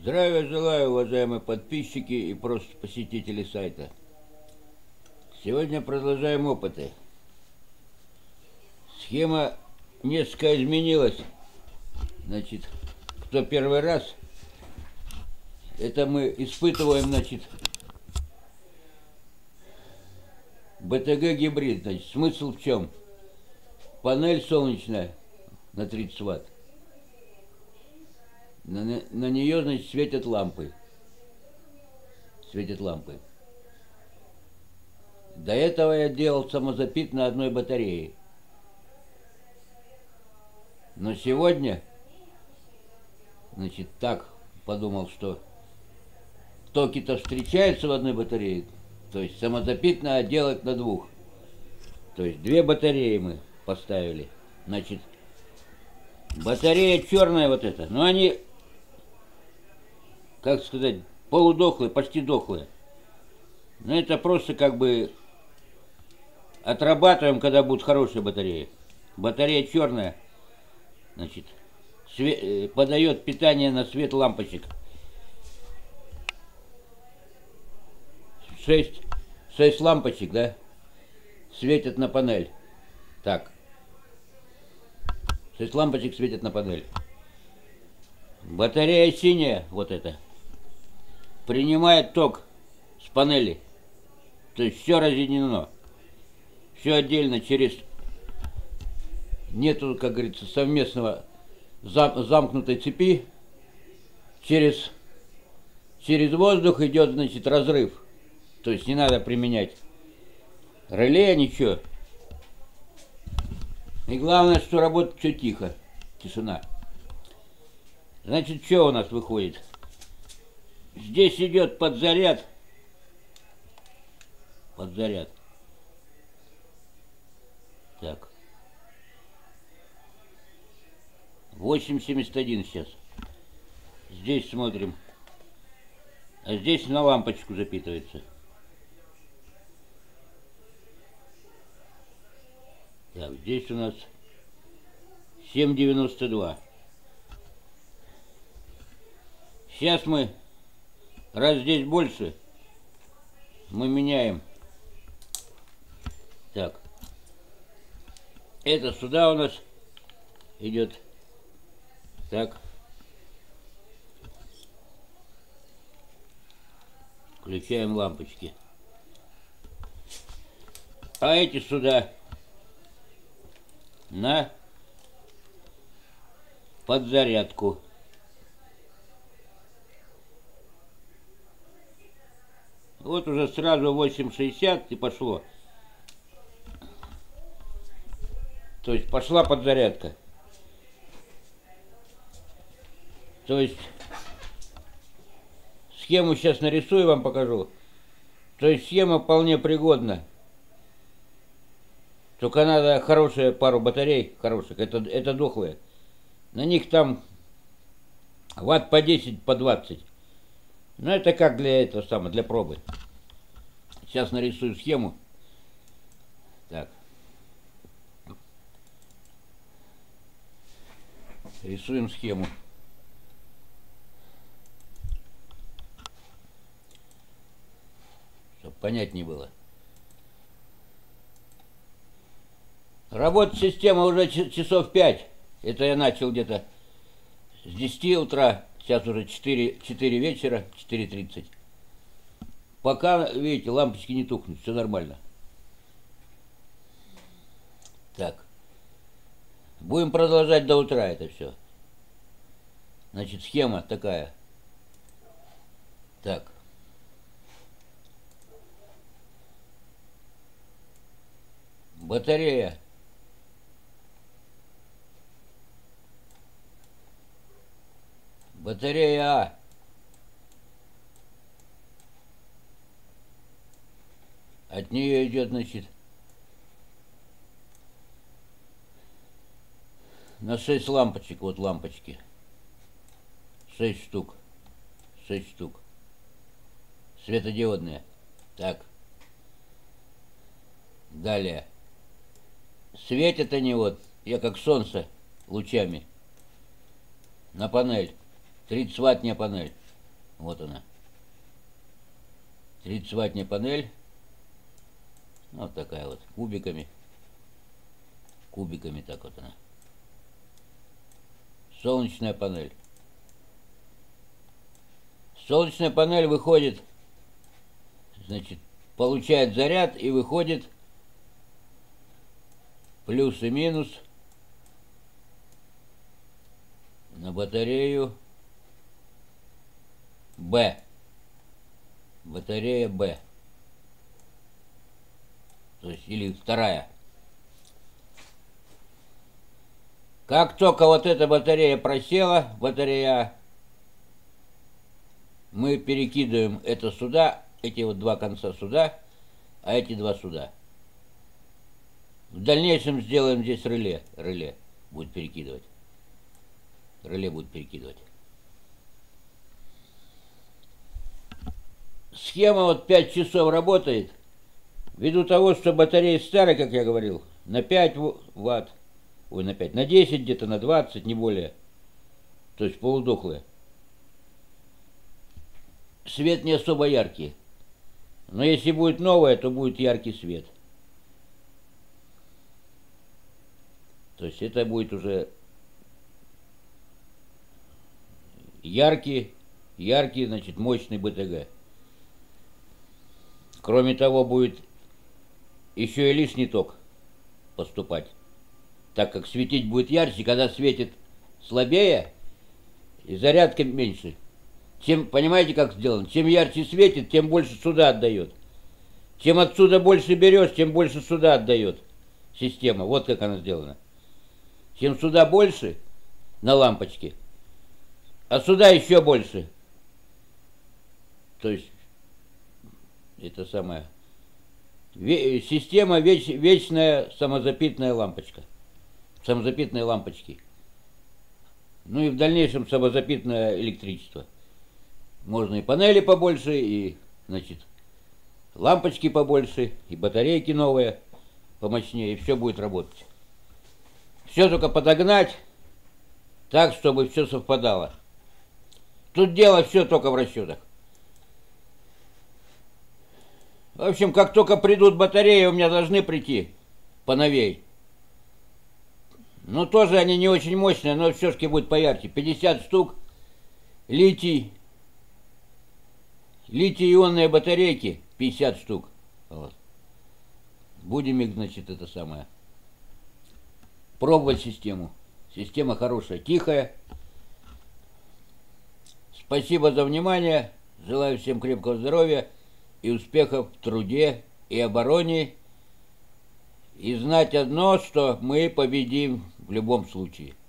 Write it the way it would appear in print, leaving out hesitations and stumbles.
Здравия желаю, уважаемые подписчики и просто посетители сайта. Сегодня продолжаем опыты. Схема несколько изменилась. Значит, кто первый раз, это мы испытываем, значит, БТГ гибрид. Значит, смысл в чем? Панель солнечная на 30 Вт. На нее, значит, светят лампы. До этого я делал самозапит на одной батарее. Но сегодня, значит, так подумал, что токи-то встречаются в одной батарее. То есть самозапит надо делать на двух. То есть две батареи мы поставили. Значит, батарея черная вот эта. Но они, как сказать, полудохлые, почти дохлые. Но это просто как бы отрабатываем, когда будут хорошие батареи. Батарея черная, значит, подает питание на свет лампочек. 6 лампочек, да, светят на панель. Так. 6 лампочек светят на панель. Батарея синяя, вот эта, принимает ток с панели. То есть все разъединено. Все отдельно через... Нету, как говорится, совместного замкнутой цепи. Через воздух идет, значит, разрыв. То есть не надо применять реле, ничего. И главное, что работает все тихо. Тишина. Значит, что у нас выходит? Здесь идет подзаряд. Так. 8,71 сейчас. Здесь смотрим. А здесь на лампочку запитывается. Так, здесь у нас 7,92. Сейчас мы, раз здесь больше, мы меняем. Так. Это сюда у нас идет. Так. Включаем лампочки. А эти сюда на подзарядку. Вот уже сразу 8,60 и пошло. То есть пошла подзарядка. То есть схему сейчас нарисую, вам покажу. То есть схема вполне пригодна. Только надо хорошая пару батарей, хороших, это дохлые. На них там ватт по 10, по 20. Но это как для этого самого, для пробы. Сейчас нарисую схему. Так. Рисуем схему. Чтобы понятнее было. Работает система уже часов 5. Это я начал где-то с 10 утра. Сейчас уже 4 вечера, 4:30. Пока, видите, лампочки не тухнут, все нормально. Так. Будем продолжать до утра это все. Значит, схема такая. Так. Батарея. Батарея А. От нее идет, значит, на 6 лампочек. Вот лампочки. 6 штук. 6 штук. Светодиодные. Так. Далее. Светят они вот, я как солнце, лучами. На панель. 30 ваттная панель. Вот она. 30-ваттная панель. Вот такая вот, кубиками. Кубиками так вот она. Солнечная панель. Солнечная панель выходит, значит, получает заряд и выходит плюс и минус на батарею Б. Батарея Б. То есть, или вторая. Как только вот эта батарея просела, батарея А, мы перекидываем это сюда, эти вот два конца сюда, а эти два сюда. В дальнейшем сделаем здесь реле. Реле будет перекидывать. Реле будет перекидывать. Схема вот 5 часов работает. Ввиду того, что батарея старая, как я говорил, на 5 ватт, ой, на 5, на 10 где-то, на 20, не более. То есть полудохлая. Свет не особо яркий. Но если будет новая, то будет яркий свет. То есть это будет уже яркий, значит, мощный БТГ. Кроме того, будет еще и лишний ток поступать. Так как светить будет ярче, когда светит слабее, и зарядка меньше. Чем, понимаете, как сделано? Чем ярче светит, тем больше сюда отдает. Чем отсюда больше берешь, тем больше сюда отдает система. Вот как она сделана. Чем сюда больше на лампочке, а сюда еще больше. То есть это самая система вечная самозапитная лампочка. Самозапитные лампочки. Ну и в дальнейшем самозапитное электричество. Можно и панели побольше, и, значит, лампочки побольше, и батарейки новые помощнее, и все будет работать. Все только подогнать так, чтобы все совпадало. Тут дело все только в расчетах. В общем, как только придут батареи, у меня должны прийти поновей. Ну, тоже они не очень мощные, но все-таки будет поярче. 50 штук литий-ионные батарейки, 50 штук. Вот. Будем их, значит, это самое, пробовать систему. Система хорошая, тихая. Спасибо за внимание. Желаю всем крепкого здоровья и успехов в труде и обороне. И знать одно, что мы победим в любом случае.